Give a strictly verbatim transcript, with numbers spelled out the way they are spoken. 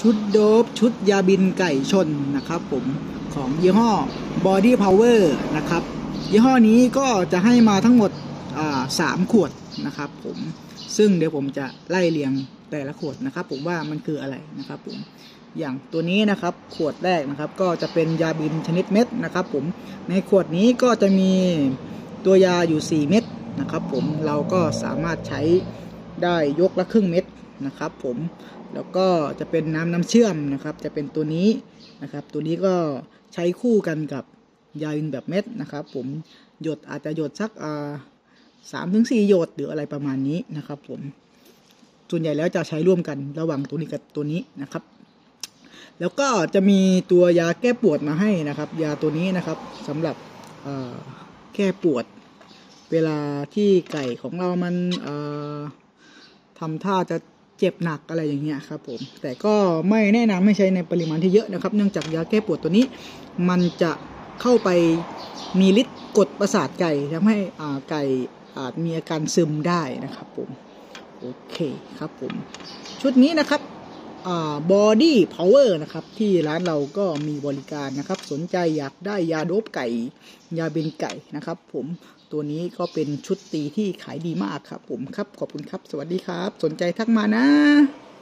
ชุดโดบชุดยาบินไก่ชนนะครับผมของยี่ห้อ Body Power นะครับยี่ห้อนี้ก็จะให้มาทั้งหมดสามขวดนะครับผมซึ่งเดี๋ยวผมจะไล่เรียงแต่ละขวดนะครับผมว่ามันคืออะไรนะครับผมอย่างตัวนี้นะครับขวดแรกนะครับก็จะเป็นยาบินชนิดเม็ดนะครับผมในขวดนี้ก็จะมีตัวยาอยู่สี่เม็ดนะครับผมเราก็สามารถใช้ได้ยกละครึ่งเม็ดนะครับผมแล้วก็จะเป็นน้ำน้ำเชื่อมนะครับจะเป็นตัวนี้นะครับตัวนี้ก็ใช้คู่กันกับยาบินแบบเม็ดนะครับผมหยดอาจจะหยดสักอ่าสามถึงสี่หยดหรืออะไรประมาณนี้นะครับผมส่วนใหญ่แล้วจะใช้ร่วมกันระหว่างตัวนี้กับตัวนี้นะครับแล้วก็จะมีตัวยาแก้ปวดมาให้นะครับยาตัวนี้นะครับสำหรับแก้ปวดเวลาที่ไก่ของเรามันทำท่าจะเจ็บหนักอะไรอย่างเงี้ยครับผมแต่ก็ไม่แนะนำให้ใช้ในปริมาณที่เยอะนะครับเนื่องจากยาแก้ปวดตัวนี้มันจะเข้าไปมีฤทธิ์กดประสาทไก่ทำให้ไก่อาจมีอาการซึมได้นะครับผมโอเคครับผมชุดนี้นะครับBody Power นะครับที่ร้านเราก็มีบริการนะครับสนใจอยากได้ยาโดบไก่ยาเบนไก่นะครับผมตัวนี้ก็เป็นชุดตีที่ขายดีมากครับผมครับขอบคุณครับสวัสดีครับสนใจทักมานะ